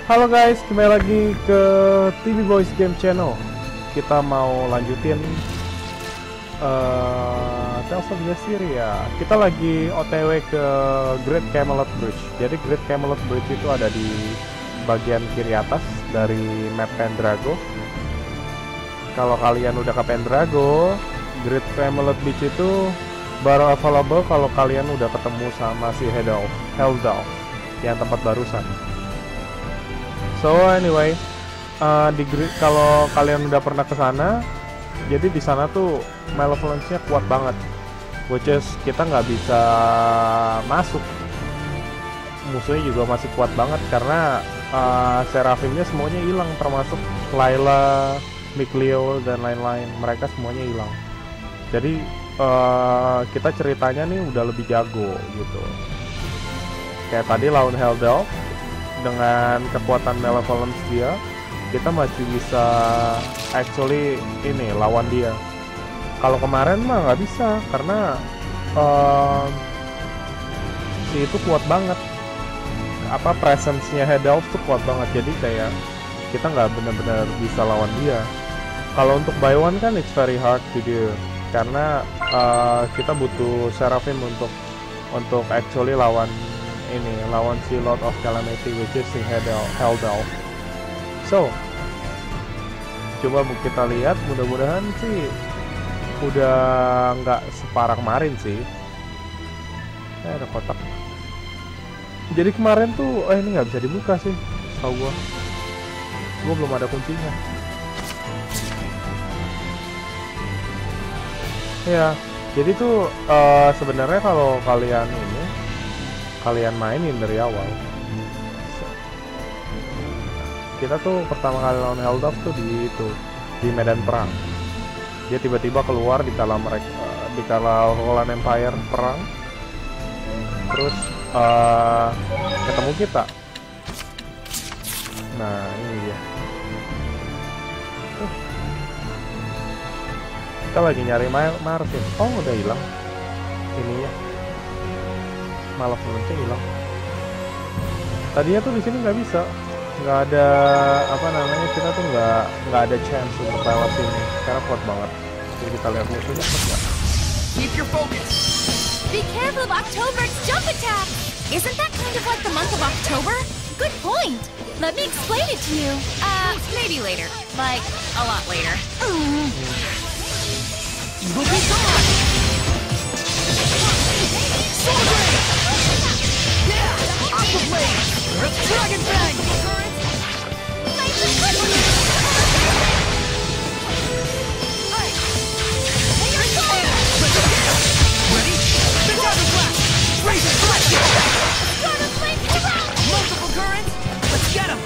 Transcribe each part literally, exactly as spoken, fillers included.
Halo guys, kembali lagi ke T V Boys Game Channel. Kita mau lanjutin uh, Tales of Zestiria. Kita lagi O T W ke Great Camelot Bridge. Jadi Great Camelot Bridge itu ada di bagian kiri atas dari map Pendrago. Kalau kalian udah ke Pendrago, Great Camelot Bridge itu baru available kalau kalian udah ketemu sama si Heldalf, Heldalf yang tempat barusan. So anyway, uh, di kalau kalian udah pernah ke sana, jadi di sana tuh malevolence-nya kuat banget, which is kita nggak bisa masuk. Musuhnya juga masih kuat banget karena uh, Seraphimnya semuanya hilang, termasuk Layla, Mikleo dan lain-lain. Mereka semuanya hilang. Jadi uh, kita ceritanya nih udah lebih jago gitu. Kayak tadi lawan Heldalf, dengan kekuatan malevolence dia, kita masih bisa actually ini lawan dia. Kalau kemarin mah nggak bisa karena uh, si itu kuat banget. Apa presence-nya Heldalf tuh kuat banget, jadi kayak kita nggak benar-benar bisa lawan dia. Kalau untuk buy one kan it's very hard to do karena uh, kita butuh Seraphim untuk untuk actually lawan ini, lawan si Lord of Calamity, which is si Heldalf. So, coba kita lihat, mudah-mudahan sih udah nggak separah kemarin sih. Eh, ada kotak. Jadi kemarin tuh, eh ini nggak bisa dibuka sih, tau gua. Gua belum ada kuncinya. Ya, jadi tuh uh, sebenarnya kalau kalian ini kalian mainin dari awal, kita tuh pertama kali lawan Heldalf tuh di itu di medan perang. Dia tiba-tiba keluar di kala mereka di kala Roland Empire perang, terus uh, ketemu kita. Nah ini dia. Uh. Kita lagi nyari Mar Marvin. Oh udah hilang ini ya. Malah peluncnya hilang. Tadinya tuh di sini nggak bisa, nggak ada apa namanya, kita tuh nggak nggak ada chance untuk lewat sini karena kuat banget. Jadi kita lihat musuhnya apa. Keep your focus. Be careful of October's jump attack. Isn't that kind of like the month of October? Good point. Let me explain it to you. Uh, maybe later. Like a lot later. Mm. Evil be gone. Sword! Yeah! Aqua Blade! Dragon Fang! Ready? The Dragon Blast! Raise it! Multiple currents! Let's get him!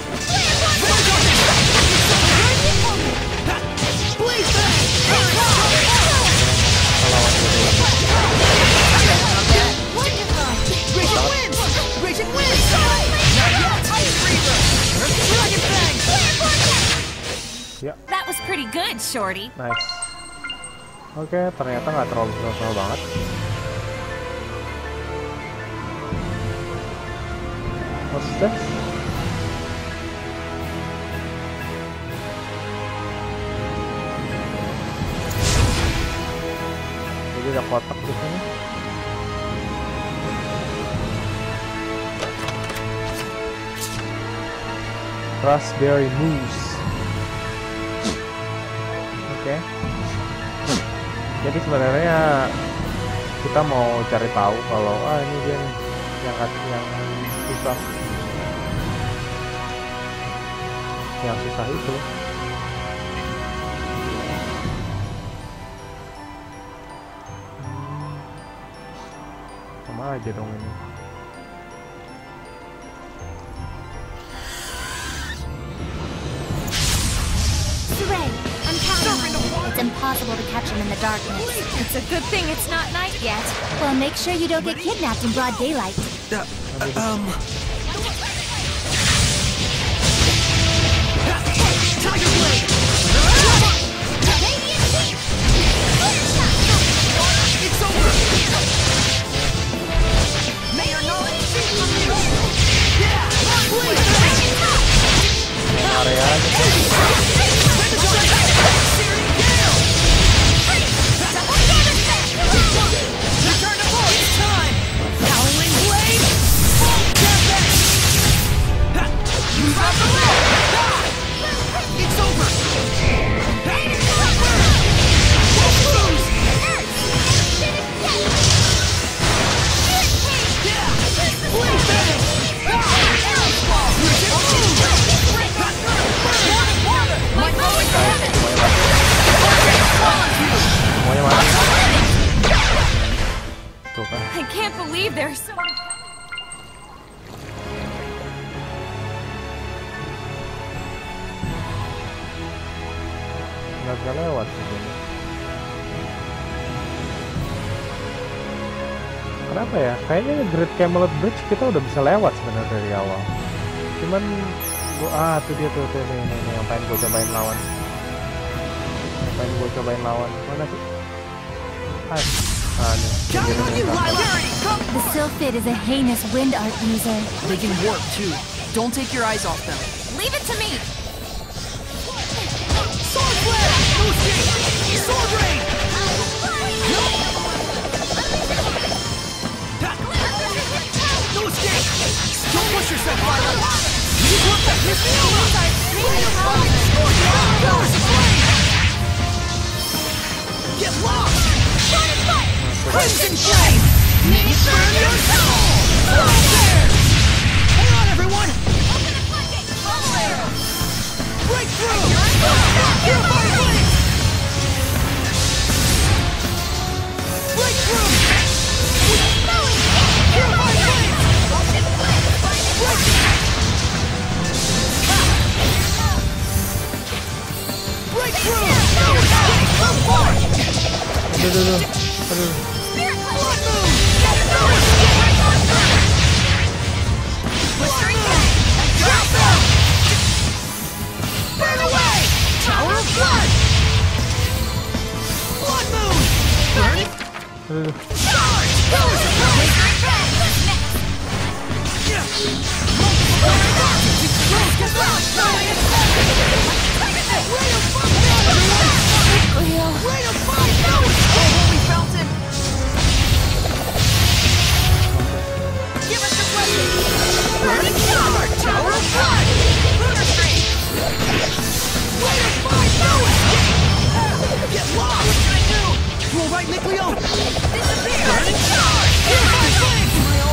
Blaze Bang! Raging Winds! Raging Winds! Dragon Fang! Ya. That was pretty good, Shorty. Nice. Oke, okay, ternyata nggak terlalu terlalu banget. What's this? Jadi ada kotak di sini. Raspberry mousse. Oke. Okay. Jadi sebenarnya kita mau cari tahu kalau ah ini dia nih yang yang susah. Yang susah itu. Sama aja dong ini. It's impossible to catch him in the darkness. It's a good thing it's not night yet. Well, make sure you don't get kidnapped in broad daylight. Uh, um... Tiger Blade! It's over! May your knowledge be from you! Yeah! Blade! nggak bisa lewat begini. Kenapa ya? Kayaknya Great Camelot Bridge kita udah bisa lewat sebenarnya dari awal. Cuman gua ah tuh dia tuh tuh nih nih, nih yang pengen gua cobain lawan. Yang pengen gua cobain lawan. Mana sih? Ah, ah nih. The Sylphid is a heinous wind art user. They can warp too. Don't take your eyes off them. Leave it to me. Sword flare! No escape! Sword rain! No escape! Don't push yourself, Violet! You want that Misnola! Powers of flame! Get lost! Crimson flame! May it burn your soul! Right there! Hang on, everyone! Breakthrough! Purify flames! Breakthrough! Purify flames! Breakthrough! No escape! Come on! Aduh, aduh, aduh. Aduh. Blood moon! No escape! Blistering flame! Drop them! Burn away! Tower of blood! Blood moon! Burn! Aduh. Charge! Powers of flame! Rain of fire! No! Oh, holy fountain! Give us your weapon! Burning charge! Tower of blood! Lunar stream! Rain of fire! No escape! Get lost! What can I do? You alright, Nickleo? Disappear! Burning charge! Purify flames!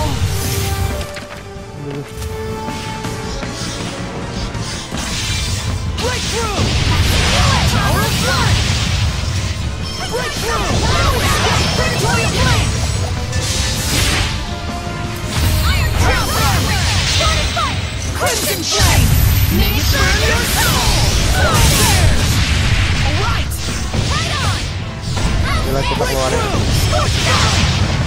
Breakthrough! Tower of blood! Breakthrough! No escape! Predatory flame! Iron Crown! Starting fight! Crimson flame! May it burn your soul! Right there! Alright! Right on! Gila, kita keluarin. Scorch down!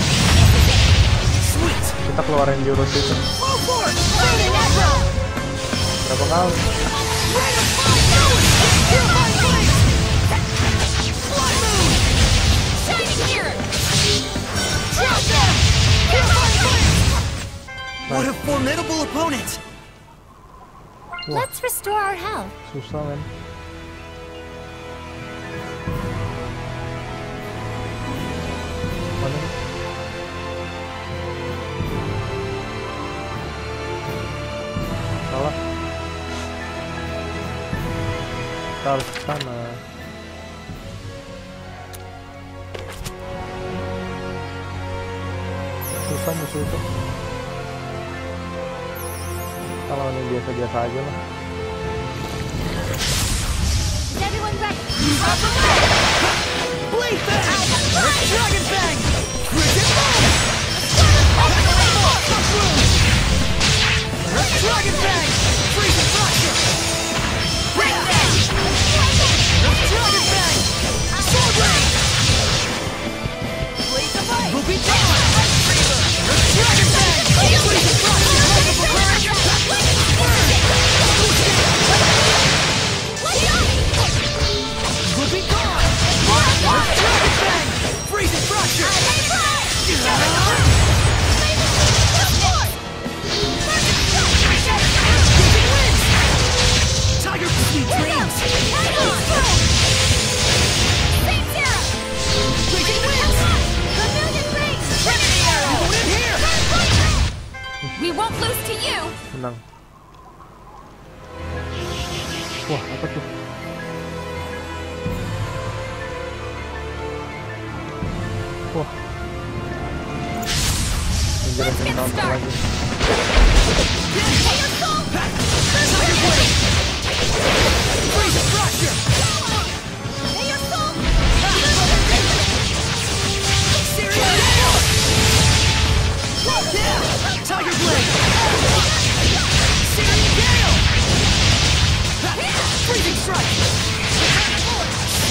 Sweet! Kita keluarin jurus itu. Full force! Burning arrow! Berapa kali? Rain of fire! No escape! Purify flames! Blood moon! Shining mirror! Drop them! Purify flames! What a formidable opponent! Wah, Let's restore our health. susah men. Mana? Salah. Kita harus ke sana. Susah musuh itu. Kalau ini biasa-biasa aja lah. Is everyone ready? Blade Fang! Dragon Fang! Frigid Bomb! Dragon Fang! Freezing Fracture! Break Fang! Dragon Fang! Sword Rain! Blaze of Light! Will be done! Dragon Fang! Freezing Fracture! Will be gone! Dragon Fang! Freezing Fracture! Tiger Sweet Dreams! Raging Winds! Going in here! We won't lose to you. Menang. Wah, apa tuh? Wah. Menjelasin counter lagi. Freezing Fracture! Syria Gale! Yeah! Tiger Blade! Syria Gale! Freezing Strike!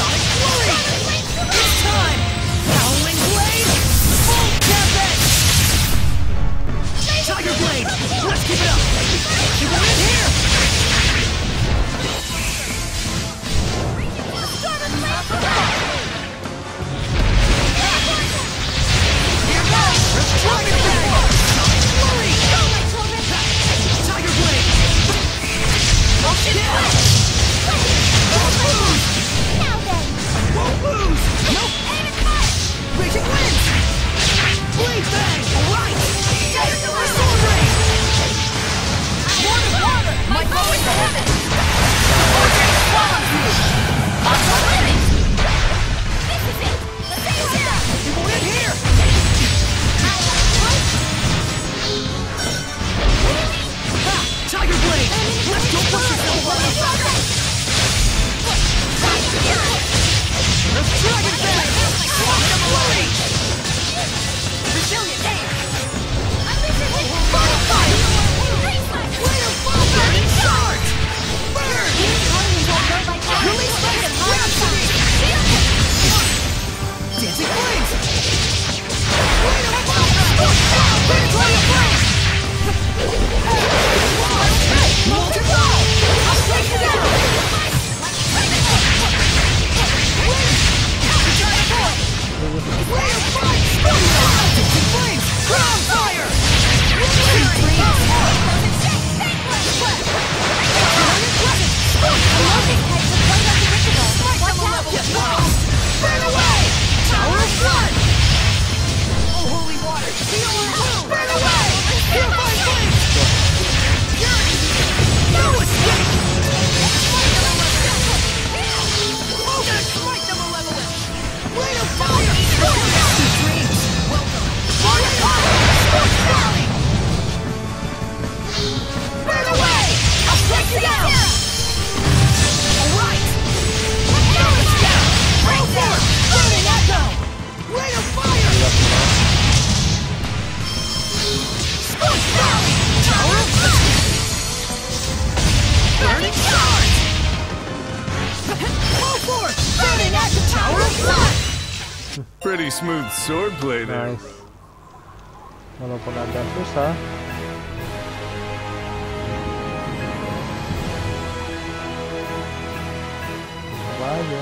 Pretty smooth swordplay there. Nice. Walaupun agak susah. Coba aja.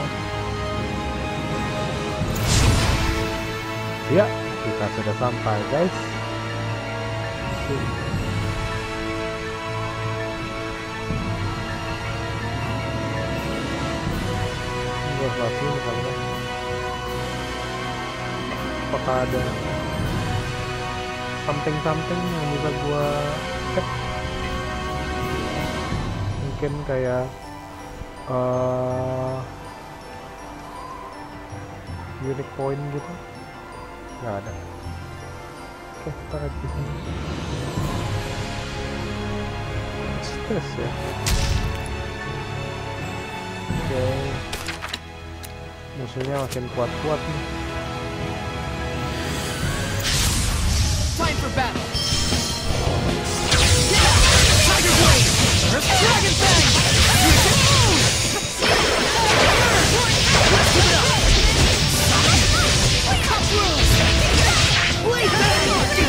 Ya, kita sudah sampai, guys. Buat lagi misalnya. Apakah ada something-something yang bisa gua cek? Mungkin kayak uh, unique point gitu. Nggak ada. Oke, kita lihat di sini. Stress ya. Oke. Musuhnya makin kuat-kuat nih. Time for battle. Yeah! Tiger Blade! Dragon Fang! Let's give it up! Cut through! Blade Fang!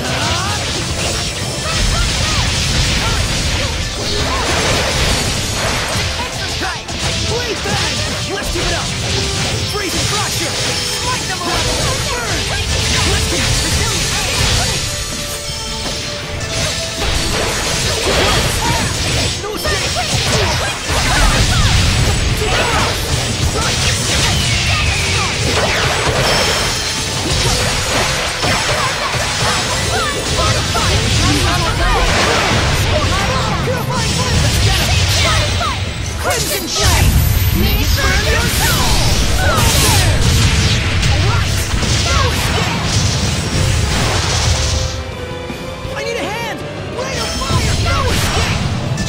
Blade Fang! Let's give it up! Freezing Fracture! Smite number one! Burn! Let's give it up! No escape! Crimson Flame! Make it burn your soul! There! Alright! No escape! I need a hand! Rain of fire! No escape!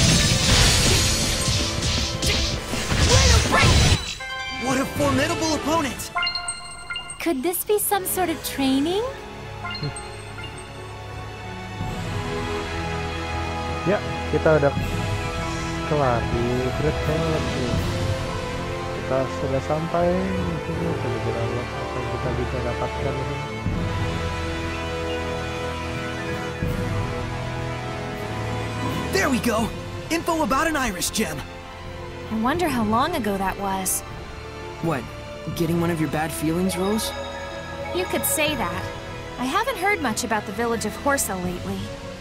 Rain of break! What a formidable opponent! Could this be some sort of training? Ya, kita udah kelar di Great Camelot nih. Kita sudah sampai di sini. Kira-kira apa yang kita bisa dapatkan ini? There we go! Info about an iris gem! I wonder how long ago that was. What? Getting one of your bad feelings, Rose? You could say that. I haven't heard much about the village of Horsa lately.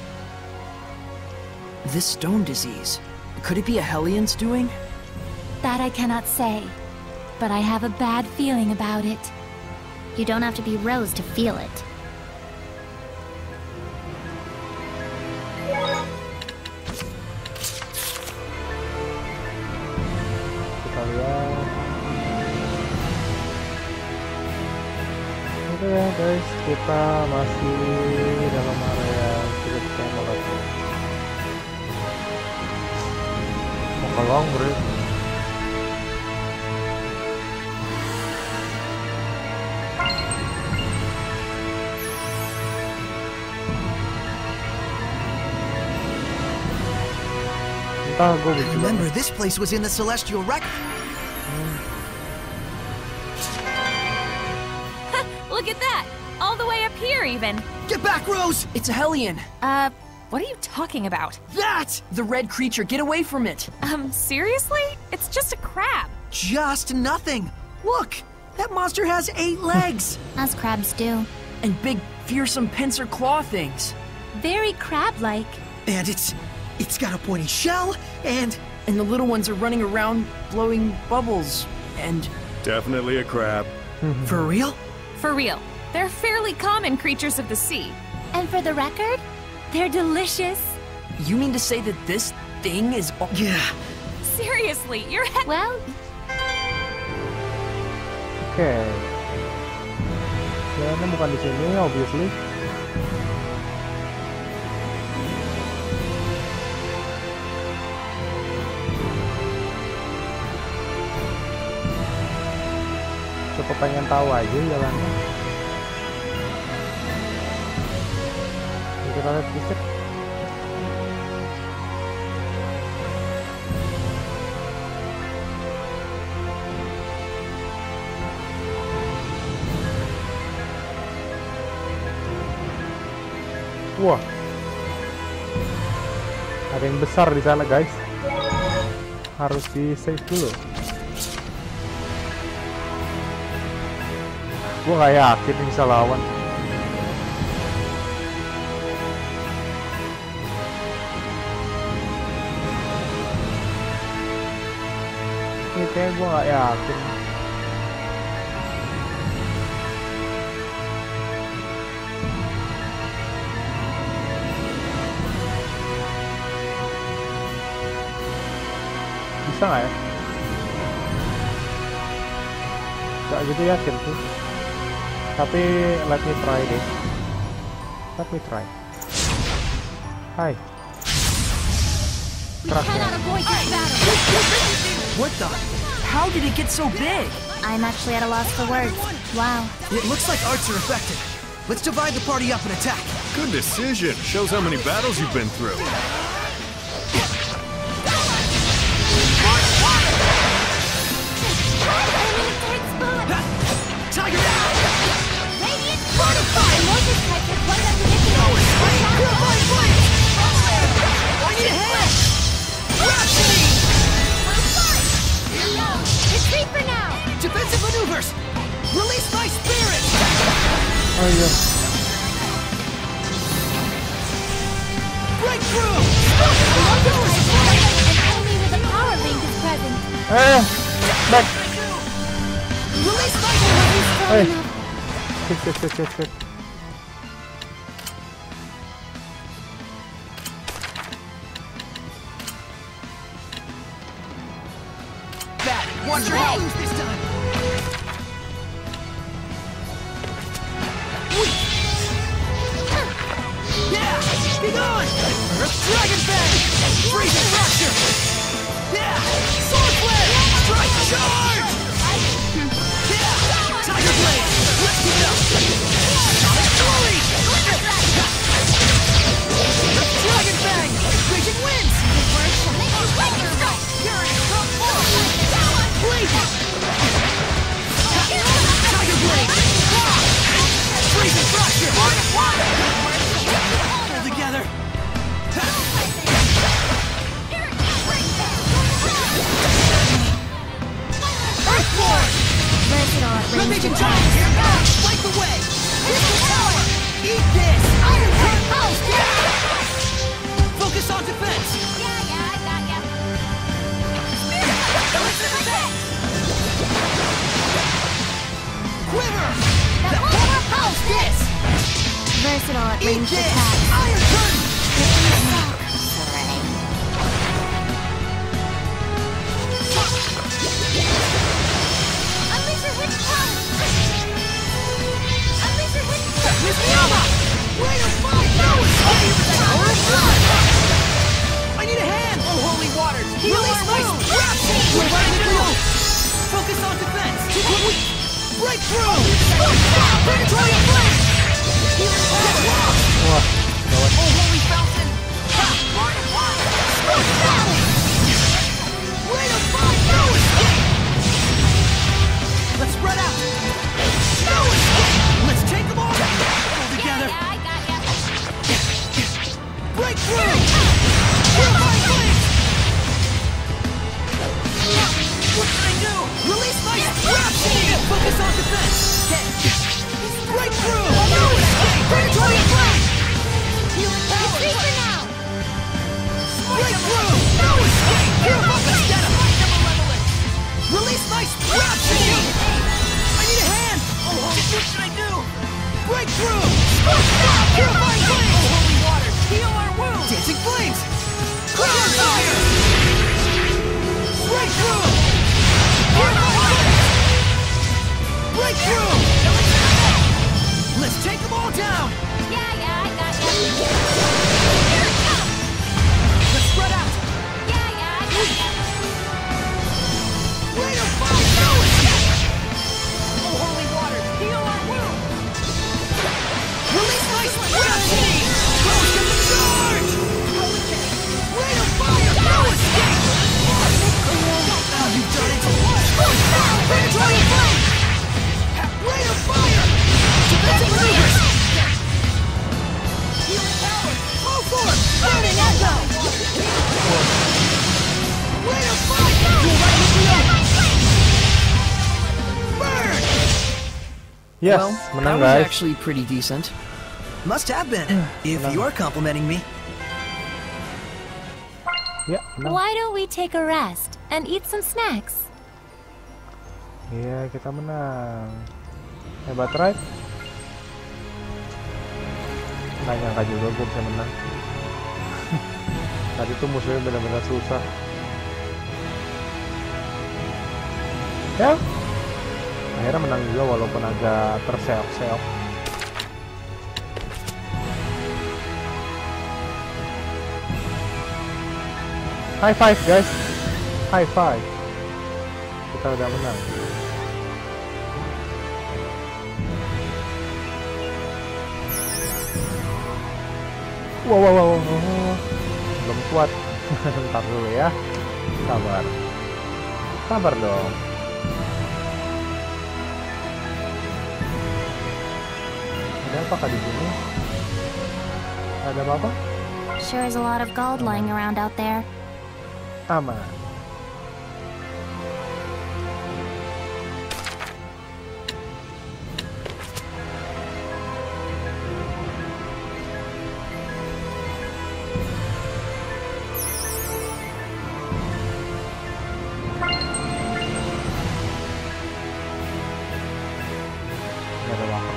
This stone disease. Could it be a Hellions doing? That I cannot say, but I have a bad feeling about it. You don't have to be Rose to feel it. Kita lihat. Oke ya guys, kita masih dalam area Great Camelot. Mau ke long bro. Entah gue I remember this place was in the Celestial Record. Look at that! All the way up here, even. Get back, Rose! It's a Hellion! Uh, what are you talking about? That! The red creature, get away from it! Um, seriously? It's just a crab. Just nothing. Look, that monster has eight legs. As crabs do. And big, fearsome pincer claw things. Very crab-like. And it's... it's got a pointy shell, and... And the little ones are running around, blowing bubbles, and... Definitely a crab. For real? For real. They're fairly common creatures of the sea. And for the record, They're delicious. You mean to say that this thing is... Yeah. Seriously, you're... well... Oke. Okay. Ya, ini bukan di sini, obviously. Cukup pengen tahu aja jalannya. Kita lihat fisik. Wah. Ada yang besar di sana, guys. Harus di save dulu. Gua nggak yakin bisa lawan. Ini kayak gua nggak yakin. Bisa nggak ya? Gak gitu yakin tuh. Tapi let me try deh. Let me try. Hai. We cannot avoid this battle. What the? How did it get so big? I'm actually at a loss for words. Wow. It looks like arts are affected. Let's divide the party up and attack. Good decision. Shows how many battles you've been through. Tiger down! Radiant fortify! Mortis types have one unpredictable. Purifying flame! I need a hand! Rhapsody! Retreat for now! Defensive maneuvers! Release my spirit! Oh iya. Breakthrough! And only with the power link is present. Eh, back. Release my Eh, shit, shit, shit, shit, shit. Bat, watch your head this time! Yeah! Be gone! Dragon Fang! Freezing Fracture! Yeah! Sword Flare! Strike Charge! Yeah! Tiger Blade! Let's keep it up! Glory! Dragon Fang! Raging Winds! Blade! Tiger Blade! Freezing Fracture! All together! Earthborn! Versatile at range Raging attack. Giant! Here goes! Light the way! Crystal Tower! Eat this! Iron Heart Pulse! Focus on defense! Yeah, yeah, I got ya. Quiver! The Power Pulse! This! Versatile at Eat range this! attack. Iron Curtain! Unleash your witch power! Unleash your witch power! Miss Miyama! Way to fight! No escape! Power of blood! I need a hand! Oh, holy waters! Release my Rhapsody! We're running through! Focus on defense! Breakthrough! Predatory flame! Get lost! Wah, gawat. Oh, holy fountain! Smoke valley! Way to fight! No escape! Let's spread out! No escape! Let's take them all! All together! Yeah, I got ya. Breakthrough! Purifying flames! What can I do? Release my Rhapsody! Focus on defense! Breakthrough! No escape! Predatory flame! Retreat for now! Breakthrough! No Yes, Well, menang that was guys. actually pretty decent. Must have been, if you're complimenting me. Ya, menang. Why don't we take a rest and eat some snacks? Iya, kita menang. Hebat, right? Nggak nyangka juga gue bisa menang. Tadi tuh musuhnya benar-benar susah. Ya, akhirnya menang juga walaupun agak terseok-seok. High five guys, high five. Kita udah menang. Wow, wow, wow, wow. Belum kuat. Ntar dulu ya. Sabar. Sabar dong. Ada apakah di sini? Ada apa-apa? Sure is a lot of gold lying around out there. Aman. Nggak ada apa-apa.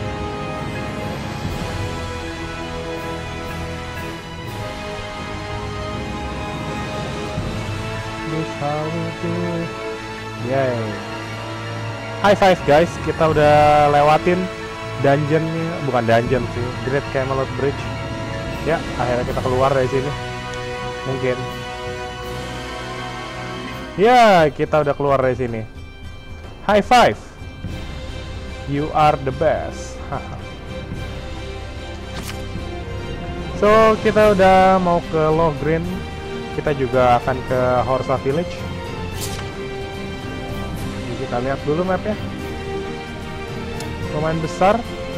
This how we do. Yay. High five guys, kita udah lewatin dungeon, bukan dungeon sih, Great Camelot Bridge. Ya, akhirnya kita keluar dari sini. Mungkin. Ya, kita udah keluar dari sini. High five. You are the best. So, kita udah mau ke Lohgrin. Kita juga akan ke Horsa Village. Jadi kita lihat dulu mapnya. Lumayan besar.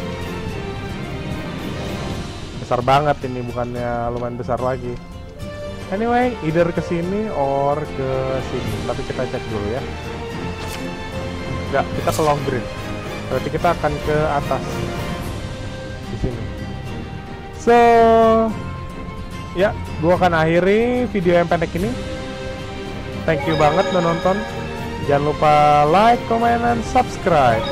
Besar banget ini, bukannya lumayan besar lagi. Anyway, either ke sini or ke sini. Tapi kita cek dulu ya. Enggak, kita ke Lohgrin. Berarti kita akan ke atas. Di sini. So, ya, gua akan akhiri video yang pendek ini. Thank you banget udah nonton. Jangan lupa like, comment, and subscribe.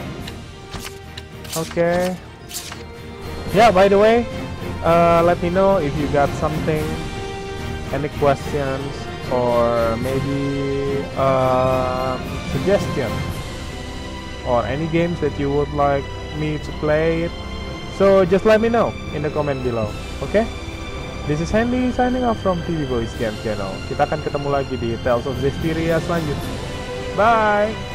Oke. Okay. Ya, yeah, by the way, uh, let me know if you got something, any questions, or maybe uh, suggestion, or any games that you would like me to play it. So just let me know in the comment below. Okay? This is Handy signing off from T V Boys Game Channel. Kita akan ketemu lagi di Tales of Zestiria selanjutnya. Bye!